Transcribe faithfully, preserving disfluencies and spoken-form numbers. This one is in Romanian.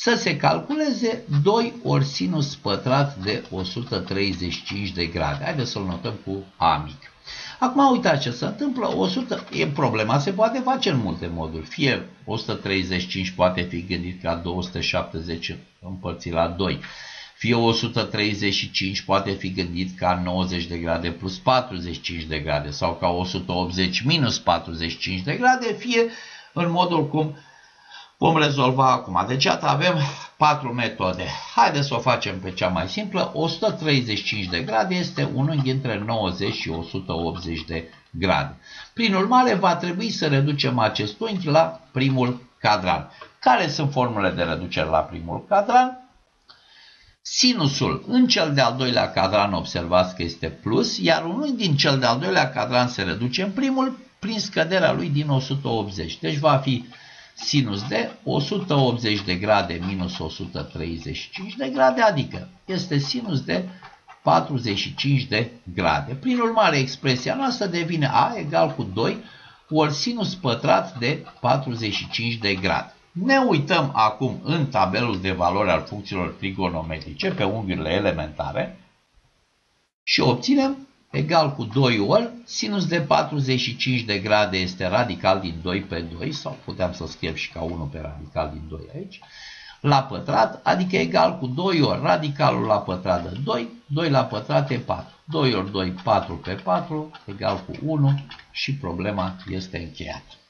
să se calculeze doi ori sinus pătrat de o sută treizeci și cinci de grade. Haideți să-l notăm cu A mic. Acum uitați ce se întâmplă. o sută, e, problema se poate face în multe moduri. Fie o sută treizeci și cinci poate fi gândit ca două sute șaptezeci împărțit la doi. Fie o sută treizeci și cinci poate fi gândit ca nouăzeci de grade plus patruzeci și cinci de grade sau ca o sută optzeci minus patruzeci și cinci de grade, fie în modul cum vom rezolva acum. Deci iată avem patru metode. Haideți să o facem pe cea mai simplă. o sută treizeci și cinci de grade este un unghi între nouăzeci și o sută optzeci de grade. Prin urmare va trebui să reducem acest unghi la primul cadran. Care sunt formulele de reducere la primul cadran? Sinusul în cel de-al doilea cadran observați că este plus, iar un unghi din cel de-al doilea cadran se reduce în primul prin scăderea lui din o sută optzeci. Deci va fi sinus de o sută optzeci de grade minus o sută treizeci și cinci de grade, adică este sinus de patruzeci și cinci de grade. Prin urmare, expresia noastră devine A egal cu doi ori sinus pătrat de patruzeci și cinci de grade. Ne uităm acum în tabelul de valori al funcțiilor trigonometrice pe unghiurile elementare și obținem egal cu doi ori sinus de patruzeci și cinci de grade este radical din doi pe doi, sau puteam să scriem și ca unu pe radical din doi aici, la pătrat, adică egal cu doi ori radicalul la pătrat de doi, doi la pătrat e patru. doi ori doi, patru pe patru, egal cu unu și problema este încheiată.